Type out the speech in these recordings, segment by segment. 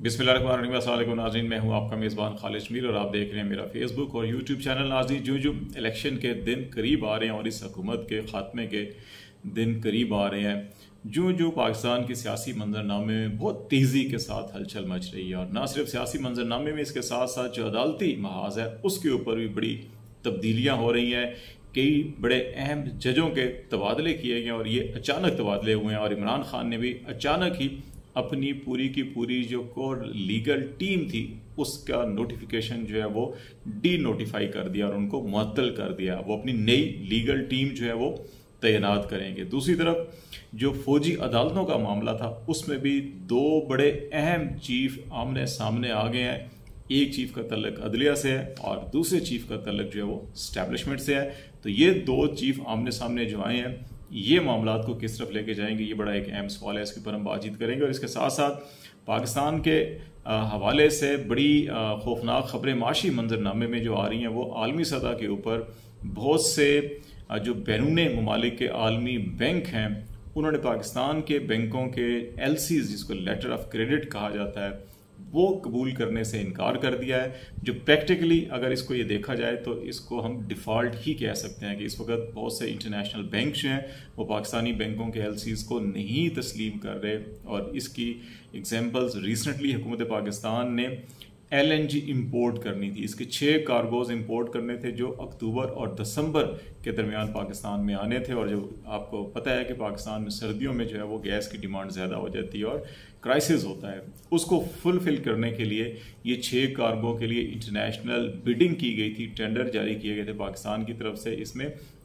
बिस्मिल्लाहिर्रहमानिर्रहीम। अस्सलाम वालेकुम नाज़रीन, मैं हूं आपका मेज़बान खालिद मीर और आप देख रहे हैं मेरा फेसबुक और यूट्यूब चैनल। नाज़रीन, जो इलेक्शन के दिन करीब आ रहे हैं और इस हुकूमत के ख़ात्मे के दिन करीब आ रहे हैं, जो पाकिस्तान के सियासी मंजरनामे में बहुत तेज़ी के साथ हलचल मच रही है। और ना सिर्फ सियासी मंजरनामे में, इसके साथ साथ जो अदालती महाज है उसके ऊपर भी बड़ी तब्दीलियाँ हो रही हैं। कई बड़े अहम जजों के तबादले किए गए और ये अचानक तबादले हुए हैं और इमरान खान ने भी अचानक ही अपनी पूरी की पूरी जो कोर लीगल टीम थी उसका नोटिफिकेशन जो है वो डी नोटिफाई कर दिया और उनको मुअत्तल कर दिया। वो अपनी नई लीगल टीम जो है वो तैनात करेंगे। दूसरी तरफ जो फौजी अदालतों का मामला था उसमें भी दो बड़े अहम चीफ आमने सामने आ गए हैं। एक चीफ का तल्लक अदलिया से है और दूसरे चीफ का तल्लक जो है वो स्टैब्लिशमेंट से है। तो ये दो चीफ आमने सामने जो आए हैं, ये मामलात को किस तरफ लेके जाएंगे, ये बड़ा एक अहम सवाल है। इसके ऊपर हम बातचीत करेंगे और इसके साथ साथ पाकिस्तान के हवाले से बड़ी खौफनाक खबरें माशी मंजरनामे में जो आ रही हैं वो आलमी सतह के ऊपर बहुत से जो बैरून ममालिक के आलमी बैंक हैं उन्होंने पाकिस्तान के बैंकों के LCs, जिसको लेटर ऑफ क्रेडिट कहा जाता है, वो कबूल करने से इनकार कर दिया है। जो प्रैक्टिकली अगर इसको ये देखा जाए तो इसको हम डिफ़ॉल्ट ही कह सकते हैं कि इस वक्त बहुत से इंटरनेशनल बैंक जो हैं वो पाकिस्तानी बैंकों के LCs को नहीं तस्लीम कर रहे। और इसकी एग्जांपल्स रिसेंटली हुकूमत पाकिस्तान ने LNG इंपोर्ट करनी थी, इसके 6 कार्गोज इंपोर्ट करने थे जो अक्टूबर और दिसंबर के दरमियान पाकिस्तान में आने थे। और जो आपको पता है कि पाकिस्तान में सर्दियों में जो है वो गैस की डिमांड ज़्यादा हो जाती है और क्राइसिस होता है, उसको फुलफिल करने के लिए ये 6 कार्गो के लिए इंटरनेशनल बिडिंग की गई थी, टेंडर जारी किए गए थे पाकिस्तान की तरफ से। इसमें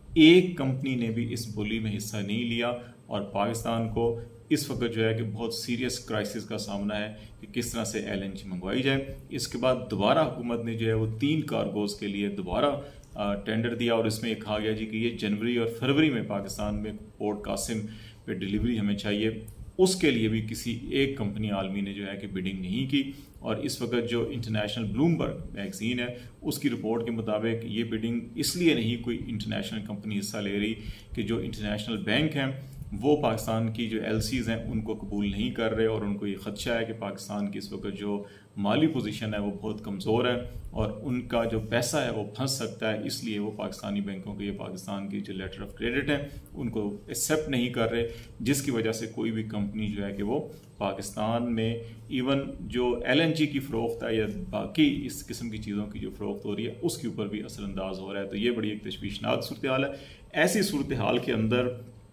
एक कंपनी ने भी इस बोली में हिस्सा नहीं लिया और पाकिस्तान को इस वक्त जो है कि बहुत सीरियस क्राइसिस का सामना है कि किस तरह से LNG मंगवाई जाए। इसके बाद दोबारा हुकूमत ने जो है वो 3 कार्गोज के लिए दोबारा टेंडर दिया और इसमें कहा गया जी कि ये जनवरी और फरवरी में पाकिस्तान में पोर्ट कासिम पे डिलीवरी हमें चाहिए। उसके लिए भी किसी एक कंपनी आलमी ने जो है कि बिडिंग नहीं की। और इस वक्त जो इंटरनेशनल ब्लूमबर्ग मैगजीन है उसकी रिपोर्ट के मुताबिक ये बिडिंग इसलिए नहीं कोई इंटरनेशनल कंपनी हिस्सा ले रही कि जो इंटरनेशनल बैंक हैं वो पाकिस्तान की जो LCs हैं उनको कबूल नहीं कर रहे और उनको ये खदशा है कि पाकिस्तान की इस वक्त जो माली पोजीशन है वो बहुत कमज़ोर है और उनका जो पैसा है वो फंस सकता है। इसलिए वो पाकिस्तानी बैंकों के, ये पाकिस्तान की जो लेटर ऑफ क्रेडिट है उनको एक्सेप्ट नहीं कर रहे, जिसकी वजह से कोई भी कंपनी जो है कि वो पाकिस्तान में इवन जो LNG की फ़रोख्त है या बाकी इस किस्म की चीज़ों की जो फ़रोख्त हो रही है उसके ऊपर भी असरअंदाज हो रहा है। तो ये बड़ी एक तशवीशनाक सूरत हाल है। ऐसी सूरत हाल के अंदर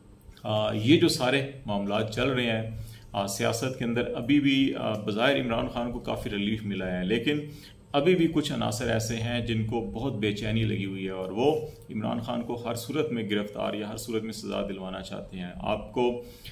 ये जो सारे मामला चल रहे हैं सियासत के अंदर, अभी भी बज़ाहिर इमरान खान को काफ़ी रिलीफ मिला है, लेकिन अभी भी कुछ अनासर ऐसे हैं जिनको बहुत बेचैनी लगी हुई है और वो इमरान खान को हर सूरत में गिरफ्तार या हर सूरत में सज़ा दिलवाना चाहते हैं। आपको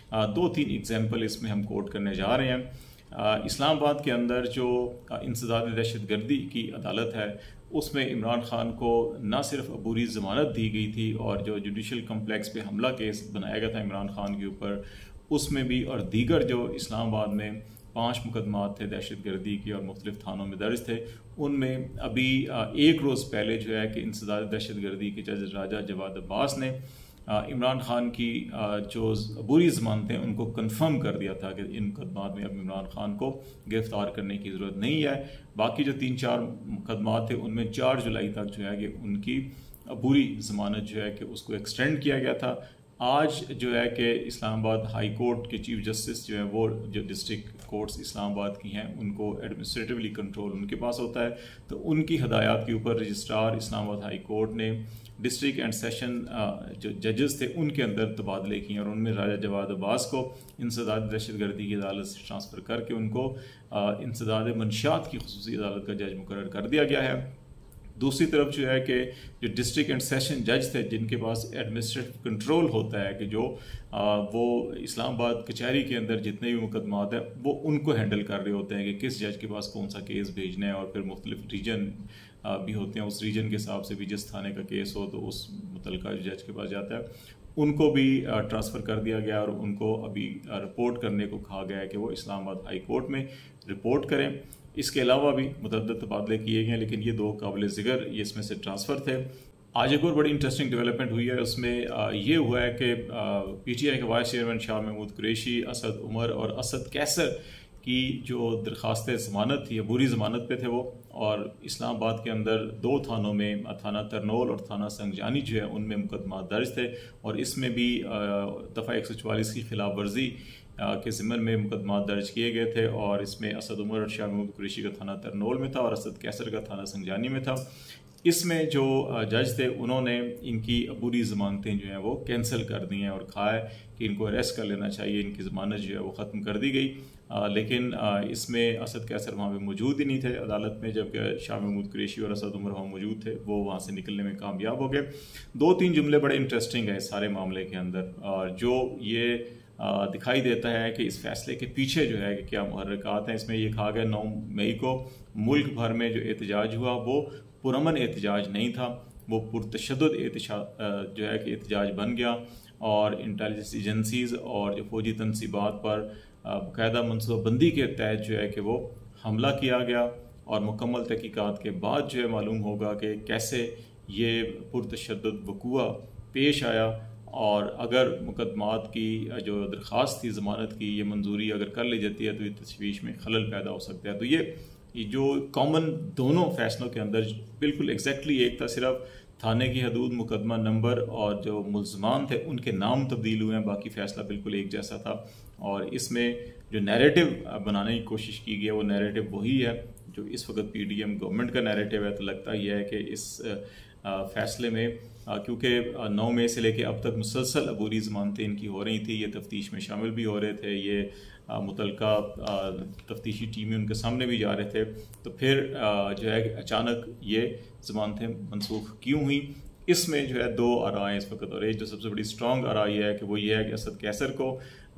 2-3 एग्जाम्पल इसमें हम कोट करने जा रहे हैं। इस्लामाबाद के अंदर जो इंसदाद दहशतगर्दी की अदालत है उसमें इमरान खान को न सिर्फ अबूरी ज़मानत दी गई थी और जो जुडिशल कम्प्लेक्स पे हमला केस बनाया गया था इमरान खान के ऊपर उसमें भी, और दीगर जो इस्लामाबाद में 5 मुकदमात थे दहशतगर्दी के और मुख्तलिफ थानों में दर्ज थे, उनमें अभी एक रोज़ पहले जो है कि इंसदाद दहशतगर्दी के जज राजा जवाद अब्बास ने इमरान खान की जो अबूरी ज़मानतें उनको कंफर्म कर दिया था कि इन मुकदमात में अब इमरान खान को गिरफ्तार करने की ज़रूरत नहीं है। बाकी जो 3-4 मुकदमात थे उनमें 4 जुलाई तक जो है कि उनकी अबूरी ज़मानत जो है कि उसको एक्सटेंड किया गया था। आज जो है कि इस्लामाबाद हाई कोर्ट के चीफ जस्टिस जो है वो जो डिस्ट्रिक्ट कोर्ट्स इस्लामाबाद की हैं उनको एडमिनिस्ट्रेटिवली कंट्रोल उनके पास होता है। तो उनकी हदायत के ऊपर रजिस्ट्रार इस्लामाबाद हाई कोर्ट ने डिस्ट्रिक्ट एंड सेशन जो जजेस थे उनके अंदर तबादले किए और उनमें राजा जवाद अब्बास को इंसदाद दहशतगर्दी की अदालत से ट्रांसफ़र करके उनको इंसदाद मंशियात की खुसूसी अदालत का जज मुकर्रर कर दिया गया है। दूसरी तरफ जो है कि जो डिस्ट्रिक्ट एंड सेशन जज थे जिनके पास एडमिनिस्ट्रेटिव कंट्रोल होता है कि जो वो इस्लामाबाद कचहरी के अंदर जितने भी मुकदमात हैं वो उनको हैंडल कर रहे होते हैं कि किस जज के पास कौन सा केस भेजना है। और फिर मुख्तलिफ रीजन भी होते हैं, उस रीजन के हिसाब से भी जिस थाने का केस हो तो उस मुतलका जज के पास जाता है, उनको भी ट्रांसफ़र कर दिया गया और उनको अभी रिपोर्ट करने को कहा गया है कि वो इस्लामाबाद हाई कोर्ट में रिपोर्ट करें। इसके अलावा भी मुतअद्दिद तबादले किए गए, लेकिन ये 2 काबिल ज़िक्र ये इसमें से ट्रांसफ़र थे। आज एक और बड़ी इंटरेस्टिंग डेवलपमेंट हुई है, उसमें ये हुआ है कि PTI के वाइस चेयरमैन शाह महमूद कुरैशी, असद उमर और असद कैसर की जो दरख्वास्त ज़मानत थी, अबूरी ज़मानत पे थे वो, और इस्लामाबाद के अंदर 2 थानों में, थाना तरनोल और थाना संगजानी जो है, उनमें मुकदमा दर्ज थे। और इसमें भी दफ़ा 144 की खिलाफ वर्जी के ज़िम्मन में मुकदमा दर्ज किए गए थे। और इसमें असद उमर और शाह महमूद कुरैशी का थाना तरनोल में था और असद कैसर का थाना संगजानी में था। इसमें जो जज थे उन्होंने इनकी अबूरी ज़मानतें जो हैं वो कैंसिल कर दी हैं और कहा है कि इनको अरेस्ट कर लेना चाहिए, इनकी ज़मानत जो है वो ख़त्म कर दी गई। लेकिन इसमें असद कैसर वहाँ पे मौजूद ही नहीं थे अदालत में, जबकि शाह महमूद कुरैशी और असद उमर वहाँ मौजूद थे। वो वहाँ से निकलने में कामयाब हो गए। 2-3 जुमले बड़े इंटरेस्टिंग है इस सारे मामले के अंदर, और जो ये दिखाई देता है कि इस फैसले के पीछे जो है कि क्या मुहर्रिकात हैं। इसमें यह कहा गया 9 मई को मुल्क भर में जो एहतजाज हुआ वो पुरअमन एहतजाज नहीं था, वो पुरतशद्दुद जो है कि एहतजाज बन गया। और इंटेलिजेंस एजेंसीज़ और जो फौजी तनसीबात पर बाकायदा मनसूबाबंदी के तहत जो है कि वो हमला किया गया। और मुकम्मल तहकीकात के बाद जो है मालूम होगा कि कैसे ये पुरतशद्दुद वक़ूआ पेश आया। और अगर मुकदमात की जो दरख्वास्त थी ज़मानत की, ये मंजूरी अगर कर ली जाती है तो ये तशवीश में खलल पैदा हो सकता है। तो ये जो कॉमन दोनों फैसलों के अंदर बिल्कुल एग्जैक्टली एक था, सिर्फ थाने की हदूद, मुकदमा नंबर और जो मुल्ज़मान थे उनके नाम तब्दील हुए हैं, बाकी फ़ैसला बिल्कुल एक जैसा था। और इसमें जो नैरेटिव बनाने की कोशिश की गई है वो नैरेटिव वही है जो इस वक्त PDM गवर्नमेंट का नैरेटिव है। तो लगता ही है कि इस फैसले में क्योंकि 9 मई से लेकर अब तक मुसलसल अबूरी ज़मानतें इनकी हो रही थी, ये तफ्तीश में शामिल भी हो रहे थे, ये मुतलका तफ्तीशी टीमें उनके सामने भी जा रहे थे। तो फिर जो है अचानक ये ज़मानतें मनसूख क्यों हुई, इसमें जो है 2 आराएँ इस वक्त। और एक जो सबसे बड़ी स्ट्रॉन्ग आरा ये है कि वो ये है कि असद कैसर को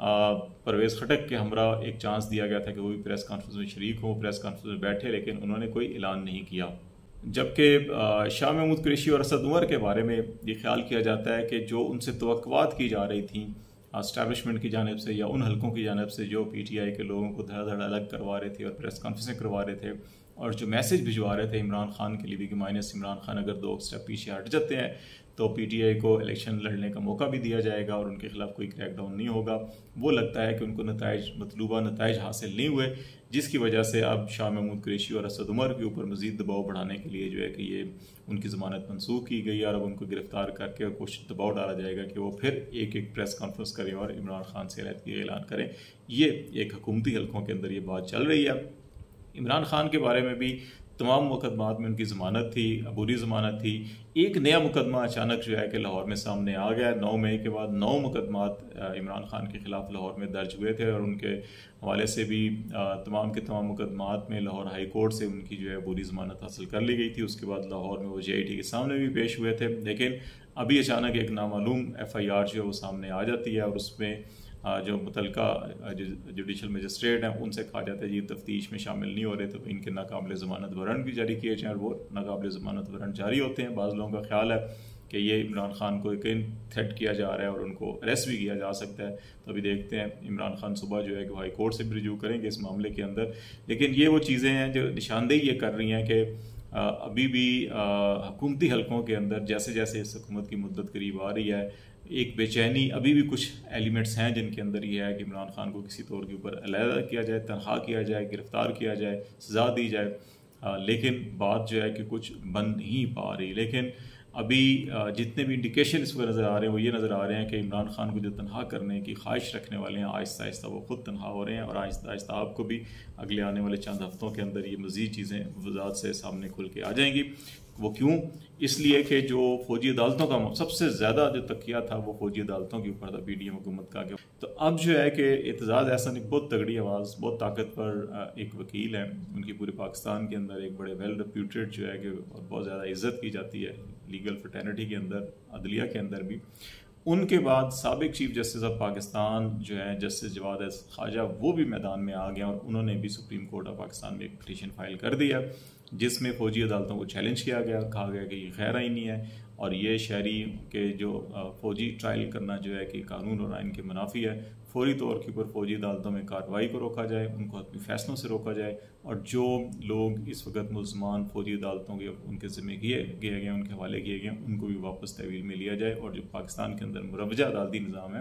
परवेज़ खटक के हमरा एक चांस दिया गया था कि वो भी प्रेस कॉन्फ्रेंस में शरीक हो, प्रेस कॉन्फ्रेंस में बैठे, लेकिन उन्होंने कोई ऐलान नहीं किया। जबकि शाह महमूद कुरैशी और असद उमर के बारे में ये ख्याल किया जाता है कि जो उनसे तवक्कुआत की जा रही थी एस्टैब्लिशमेंट की जानिब से या उन हलकों की जानिब से जो PTI के लोगों को धड़ा धड़ अलग करवा रहे थे और प्रेस कॉन्फ्रेंसें करवा रहे थे और जो मैसेज भिजवा रहे थे इमरान खान के लिए भी कि माइनस इमरान खान अगर 2 स्टेप पीछे हट जाते हैं तो PTI को इलेक्शन लड़ने का मौका भी दिया जाएगा और उनके खिलाफ कोई क्रैकडाउन नहीं होगा। वो लगता है कि उनको मतलूबा नताइज हासिल नहीं हुए, जिसकी वजह से अब शाह महमूद कुरैशी और असद उमर के ऊपर मज़ीद दबाव बढ़ाने के लिए जो है कि ये उनकी ज़मानत मनसूख की गई और अब उनको गिरफ्तार करके कुछ दबाव डाला जाएगा कि वो फिर एक प्रेस कॉन्फ्रेंस करें और इमरान खान से अलहदगी का ऐलान करें। ये एक हुकूमती हलकों के अंदर ये बात चल रही है। इमरान खान के बारे में भी तमाम मुकदमात में उनकी ज़मानत थी, अबूरी ज़मानत थी। एक नया मुकदमा अचानक जो है कि लाहौर में सामने आ गया। 9 मई के बाद 9 मुकदमात इमरान खान के ख़िलाफ़ लाहौर में दर्ज हुए थे और उनके हवाले से भी तमाम के तमाम मुकदमात में लाहौर हाई कोर्ट से उनकी जो है अबूरी ज़मानत हासिल कर ली गई थी। उसके बाद लाहौर में वो JIT के सामने भी पेश हुए थे, लेकिन अभी अचानक एक नामालूम FIR जो है वो सामने आ जाती है और उसमें जो मुतलका जुडिशल मजिस्ट्रेट हैं उनसे कहा जाता है जी तफ्तीश में शामिल नहीं हो रहे, तो इनके नाकाबिल ज़मानत वारंट भी जारी किए जाएँ और वो नाकाबिल ज़मानत वारंट जारी होते हैं। बाज़ लोगों का ख्याल है कि ये इमरान खान को एक थ्रेट किया जा रहा है और उनको अरेस्ट भी किया जा सकता है। तो अभी देखते हैं, इमरान खान सुबह जो है कि हाई कोर्ट से भी रिव्यू करेंगे इस मामले के अंदर। लेकिन ये वो चीज़ें हैं जो निशानदेही ये कर रही हैं कि अभी भी हुकूमती हलकों के अंदर जैसे जैसे इस हुकूमत की मुद्दत करीब आ रही है, एक बेचैनी अभी भी कुछ एलिमेंट्स हैं जिनके अंदर ये है कि इमरान खान को किसी तौर के ऊपर अलहदा किया जाए, तनहा किया जाए, गिरफ्तार किया जाए, सज़ा दी जाए। लेकिन बात जो है कि कुछ बन नहीं पा रही। लेकिन अभी जितने भी इंडिकेशन इस पर नज़र आ रहे हैं वो ये नज़र आ रहे हैं कि इमरान खान को जो तनहा करने की ख्वाहिश रखने वाले हैं आहिस्ता आहिस्ता वो खुद तनहा हो रहे हैं और आहिस्ता आहिस्ता आपको भी अगले आने वाले चंद हफ्तों के अंदर ये मज़ीद चीज़ें वज़ाहत से सामने खुल के आ जाएंगी। वो क्यों? इसलिए कि जो फौजी अदालतों का सबसे ज़्यादा जो तकिया था वो फौजी अदालतों के ऊपर था PDM हुकूमत का। तो अब जो है कि एतजाज़ एहसन एक बहुत तगड़ी आवाज़, बहुत ताकतवर एक वकील है, उनकी पूरे पाकिस्तान के अंदर एक बड़े वेल रेप्यूटेड जो है कि और बहुत ज़्यादा इज़्ज़त की जाती है लीगल फ्रेटर्निटी के अंदर, अदलिया के अंदर भी। उनके बाद साबिक चीफ जस्टिस ऑफ पाकिस्तान जो है जस्टिस जवाद ख्वाजा वो भी मैदान में आ गए और उन्होंने भी सुप्रीम कोर्ट ऑफ पाकिस्तान में एक पिटीशन फाइल कर दिया जिसमें फ़ौजी अदालतों को चैलेंज किया गया, कहा गया कि ये खैर आईनी है और ये शहरी के जो फ़ौजी ट्रायल करना जो है कि कानून और आइन के मुनाफी है। फौरी तौर के ऊपर फ़ौजी अदालतों में कार्रवाई को रोका जाए, उनको अपने फ़ैसलों से रोका जाए और जो लोग इस वक्त मुल्ज़मान फ़ौजी अदालतों के उनके ज़िम्मे किए गए उनके हवाले किए गए उनको भी वापस तहवील में लिया जाए और जो पाकिस्तान के अंदर मुरवजा अदालती निज़ाम है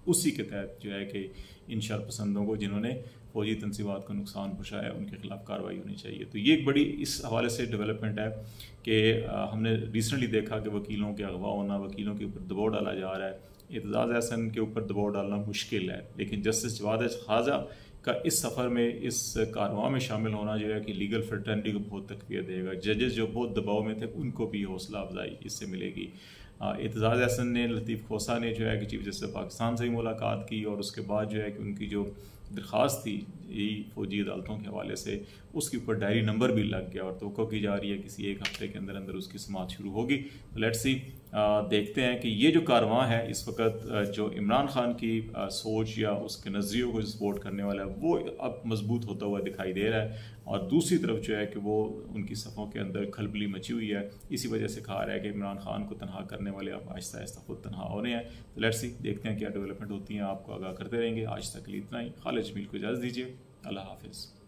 उसी के तहत जो है कि इन शरपसंदों को जिन्होंने फौजी तनसीबात को नुकसान पहुँचाया उनके खिलाफ कार्रवाई होनी चाहिए। तो ये एक बड़ी इस हवाले से डेवलपमेंट है कि हमने रिसेंटली देखा कि वकीलों के अगवा होना, वकीलों के ऊपर दबाव डाला जा रहा है। एतजाज़ अहसन के ऊपर दबाव डालना मुश्किल है, लेकिन जस्टिस जवाद खाजा का इस सफ़र में, इस कारवां में शामिल होना जो है कि लीगल फ्रेटर्निटी को बहुत तक़वियत देगा। जजेस जो बहुत दबाव में थे उनको भी हौसला अफजाई इससे मिलेगी। एतजाज़ अहसन ने, लतीफ़ खोसा ने जो है कि चीफ जस्टिस पाकिस्तान से ही मुलाकात की और उसके बाद जो है कि उनकी जो दरख्वास्त थी यही फ़ौजी अदालतों के हवाले से, उसके ऊपर डायरी नंबर भी लग गया और तवक्को की जा रही है किसी एक हफ्ते के अंदर अंदर उसकी समाअत शुरू होगी। तो लेट्स सी, देखते हैं कि ये जो कारवां है इस वक्त जो इमरान खान की सोच या उसके नज़रियों को सपोर्ट करने वाला है वो अब मजबूत होता हुआ दिखाई दे रहा है, और दूसरी तरफ जो है कि वो उनकी सफ़ों के अंदर खलबली मची हुई है। इसी वजह से कहा रहा है कि इमरान खान को तनहा करने वाले अब आहिस्ता आहिस्ता खुद तनहा हो रहे हैं। तो लेट्स सी, देखते हैं क्या डेवलपमेंट होती हैं, आपको आगाह करते रहेंगे। आज तक के लिए इतना ही। खालिद जमील को इजाज़त दीजिए। अल्लाह हाफिज़।